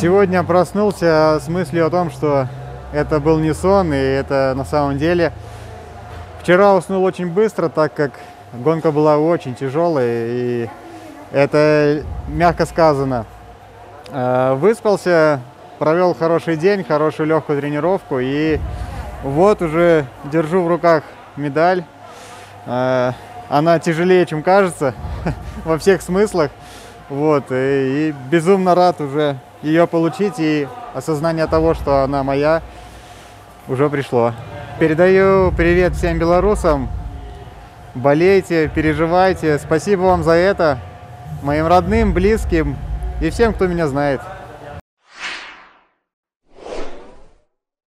Сегодня проснулся с мыслью о том, что это был не сон, и это на самом деле. Вчера уснул очень быстро, так как гонка была очень тяжелая, и это мягко сказано. Выспался, провел хороший день, хорошую легкую тренировку, и вот уже держу в руках медаль. Она тяжелее, чем кажется, во всех смыслах. Вот, и безумно рад уже ее получить, и осознание того, что она моя, уже пришло. Передаю привет всем белорусам. Болейте, переживайте. Спасибо вам за это, моим родным, близким и всем, кто меня знает.